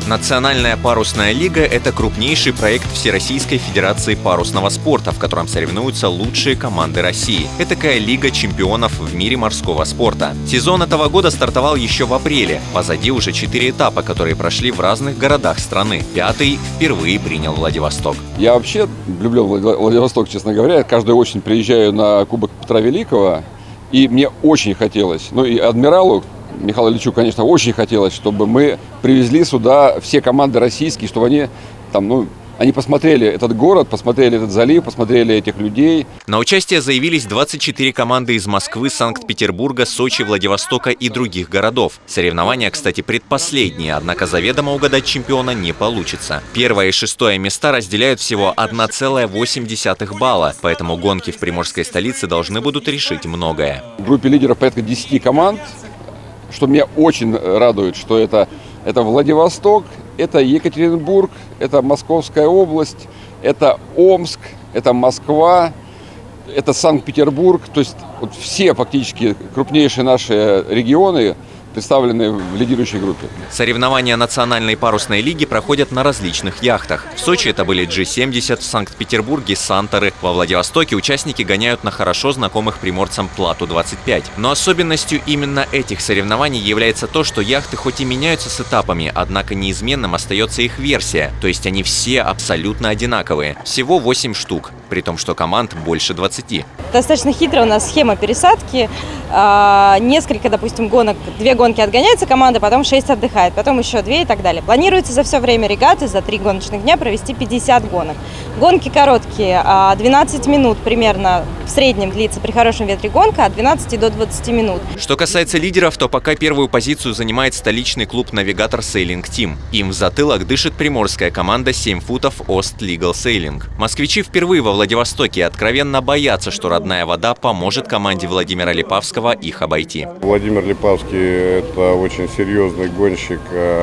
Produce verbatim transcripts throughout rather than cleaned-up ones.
Национальная парусная лига – это крупнейший проект Всероссийской Федерации парусного спорта, в котором соревнуются лучшие команды России. Это такая лига чемпионов в мире морского спорта. Сезон этого года стартовал еще в апреле. Позади уже четыре этапа, которые прошли в разных городах страны. Пятый впервые принял Владивосток. Я вообще люблю Владивосток, честно говоря. Каждую осень приезжаю на Кубок Петра Великого, и мне очень хотелось, ну и адмиралу Михаилу Ильичу, конечно, очень хотелось, чтобы мы привезли сюда все команды российские, чтобы они там, ну, они посмотрели этот город, посмотрели этот залив, посмотрели этих людей. На участие заявились двадцать четыре команды из Москвы, Санкт-Петербурга, Сочи, Владивостока и других городов. Соревнования, кстати, предпоследние, однако заведомо угадать чемпиона не получится. Первое и шестое места разделяют всего одна целая восемь десятых балла, поэтому гонки в приморской столице должны будут решить многое. В группе лидеров порядка десяти команд, что меня очень радует, что это, это Владивосток, это Екатеринбург, это Московская область, это Омск, это Москва, это Санкт-Петербург. То есть вот все фактически крупнейшие наши регионы представлены в лидирующей группе. Соревнования национальной парусной лиги проходят на различных яхтах. В Сочи это были джи семьдесят, в Санкт-Петербурге Санторы, во Владивостоке участники гоняют на хорошо знакомых приморцам Плату двадцать пять. Но особенностью именно этих соревнований является то, что яхты хоть и меняются с этапами, однако неизменным остается их версия, то есть они все абсолютно одинаковые. Всего восемь штук, при том, что команд больше двадцати. Достаточно хитрая у нас схема пересадки. Несколько, допустим, гонок, две гонки отгоняется команда, потом шесть отдыхает, потом еще две и так далее. Планируется за все время регаты, за три гоночных дня провести пятьдесят гонок. Гонки короткие, двенадцать минут примерно в среднем длится при хорошем ветре гонка, от двенадцати до двадцати минут. Что касается лидеров, то пока первую позицию занимает столичный клуб «Навигатор Сейлинг Тим». Им в затылок дышит приморская команда семь футов Ост Лигал Сейлинг. Москвичи впервые во Владивостоке откровенно боятся, что родная вода поможет команде Владимира Липавского их обойти. Владимир Липавский – это очень серьезный гонщик,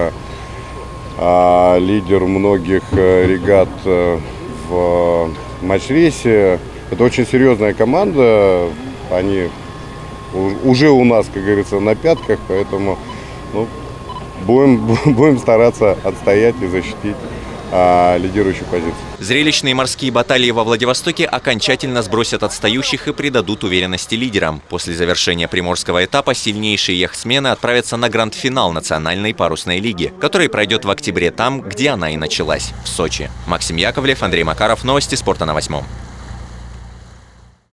лидер многих регат в матч-рейсе. Это очень серьезная команда, они уже у нас, как говорится, на пятках, поэтому ну, будем, будем стараться отстоять и защитить а, лидирующую позицию. Зрелищные морские баталии во Владивостоке окончательно сбросят отстающих и придадут уверенности лидерам. После завершения приморского этапа сильнейшие яхтсмены отправятся на гранд-финал Национальной парусной лиги, который пройдет в октябре там, где она и началась – в Сочи. Максим Яковлев, Андрей Макаров. Новости спорта на восьмом.